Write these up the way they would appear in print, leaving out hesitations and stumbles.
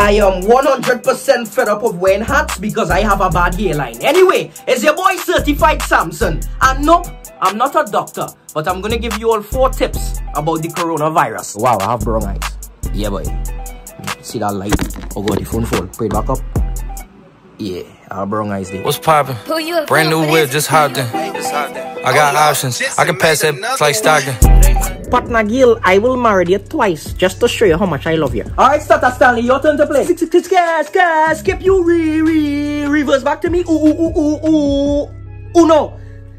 I am 100% fed up of wearing hats because I have a bad hairline. Anyway, it's your boy Certified Samson. And nope, I'm not a doctor, but I'm gonna give you all 4 tips about the coronavirus. Wow, I have brown eyes. Yeah, boy. See that light? Oh god, the phone fall. Put it back up. Yeah, I have brown eyes there. What's poppin'? Brand new whip, just hopped in. I got options. I can pass that like Stockton. Partner Gil, I will marry you twice just to show you how much I love you. Alright, Starter Stanley, your turn to play. Skip you, reverse back to me. Uno.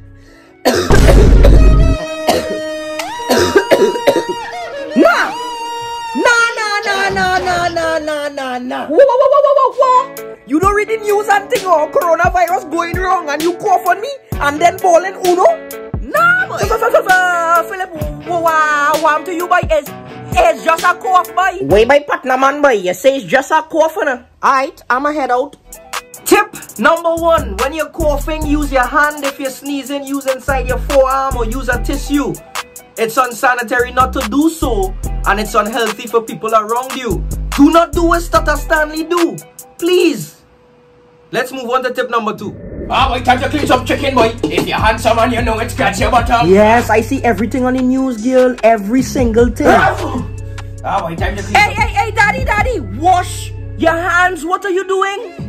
Nah. Whoa. You don't read the news and think, oh, coronavirus going wrong and you cough on me and then ball in Uno? Nah, boy. Philip, warm to you, boy. It's just a cough, boy. Wait, my partner, man, boy. You say it's just a cough, no? Alright, I'ma head out. Tip number 1. When you're coughing, use your hand. If you're sneezing, use inside your forearm or use a tissue. It's unsanitary not to do so, and it's unhealthy for people around you. Do not do what Starter Stanley do. Please. Let's move on to tip number 2. Boy, time to clean some chicken, boy. If you're handsome and you know it, scratch your bottom. Yes, I see everything on the news, girl. Every single thing. Boy, time to clean Hey, daddy. Wash your hands. What are you doing?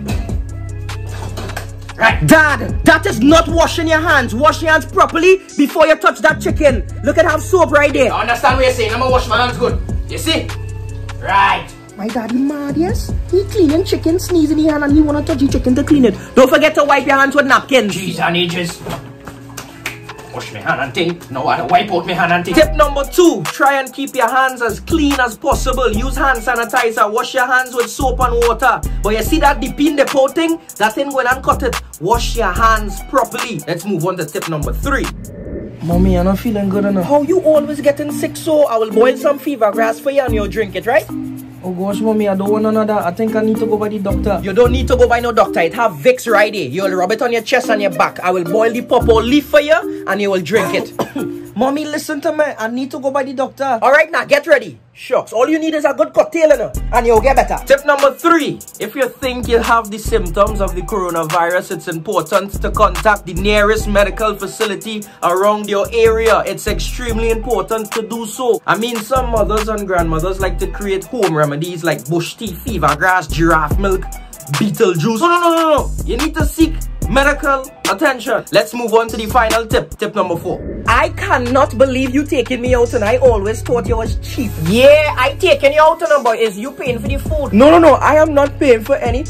Right. Dad, that is not washing your hands. Wash your hands properly before you touch that chicken. Look at how soap right there. I understand what you're saying. I'm gonna wash my hands good. You see? Right. My daddy mad, yes? He cleaning chicken, sneezing in the hand, and he wanna touch the chicken to clean it. Don't forget to wipe your hands with napkins. Jeez and ages. Wash my hand and think. No, I don't wipe out my hand and think. Tip number 2. Try and keep your hands as clean as possible. Use hand sanitizer. Wash your hands with soap and water. But you see that dipping the pot thing? That thing going and cut it. Wash your hands properly. Let's move on to tip number 3. Mommy, I'm not feeling good enough. How you always getting sick? So I will boil some fever grass for you and you'll drink it, right? Oh gosh, mommy, I don't want none of that. I think I need to go by the doctor. You don't need to go by no doctor. It have Vicks right here. You'll rub it on your chest and your back. I will boil the pawpaw leaf for you and you will drink it. Mommy, listen to me. I need to go by the doctor. Alright, now get ready. Shucks, all you need is a good cocktail and you'll get better. Tip number 3. If you think you have the symptoms of the coronavirus, it's important to contact the nearest medical facility around your area. It's extremely important to do so. I mean, some mothers and grandmothers like to create home remedies like bush tea, fever grass, giraffe milk, beetle juice. No. You need to seek medical attention. Let's move on to the final tip. Tip number 4. I cannot believe you taking me out and I always thought you was cheap. Yeah, I taking you out and boy. Is you paying for the food? No. I am not paying for any.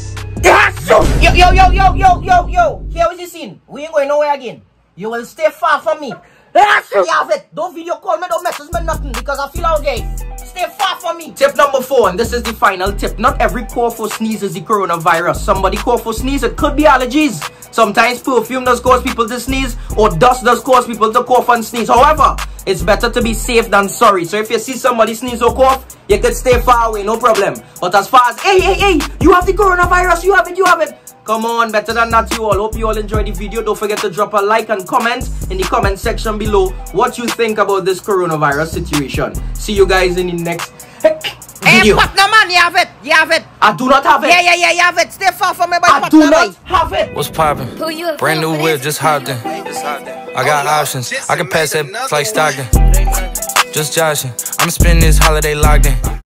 Yo. Here is the scene. We ain't going nowhere again. You will stay far from me. Have it. Don't video call me, don't message me nothing because I feel okay. Stay far from me. Tip number 4, and this is the final tip. Not every cough or sneeze is the coronavirus. Somebody cough or sneeze, it could be allergies. Sometimes perfume does cause people to sneeze, or dust does cause people to cough and sneeze. However, it's better to be safe than sorry. So if you see somebody sneeze or cough, you could stay far away, no problem. But as far as, hey, you have the coronavirus, you have it. Come on, better than that you all. Hope you all enjoyed the video. Don't forget to drop a like and comment in the comment section below what you think about this coronavirus situation. See you guys in the next video. Hey, partner man, you have it. I do not have it. Yeah, you have it. Stay far from me, my partner. I do not have it. What's poppin'? Brand new whip, just hopped in. I got options. I can pass that like Stockton. Just joshing. I'm spending this holiday locked in.